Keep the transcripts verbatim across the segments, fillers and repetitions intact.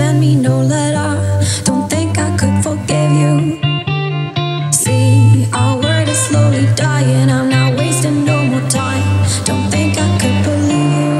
send me no letter. Don't think I could forgive you. See, our word is slowly dying. I'm not wasting no more time. Don't think I could believe you.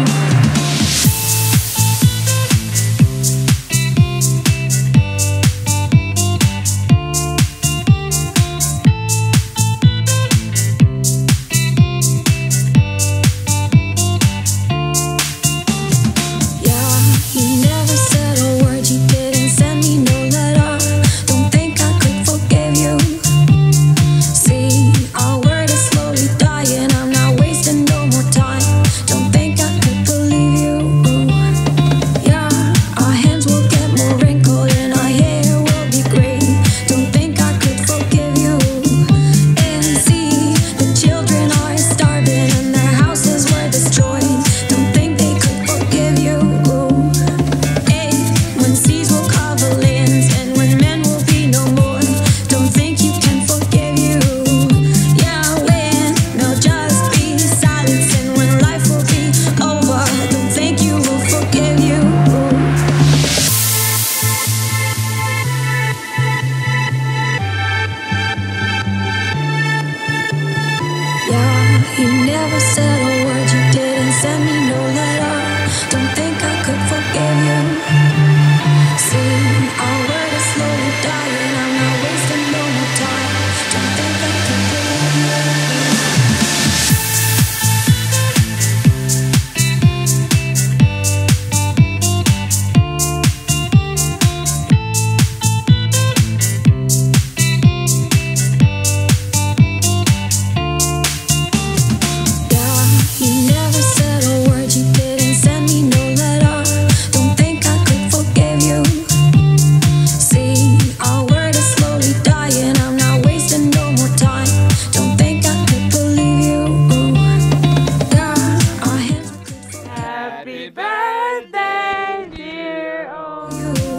You never said a word, you didn't send me no letter. Don't think I could forgive you. See, our word is slowly dying. I'm not wasting no more time. Don't think I could believe you. Happy birthday, dear old.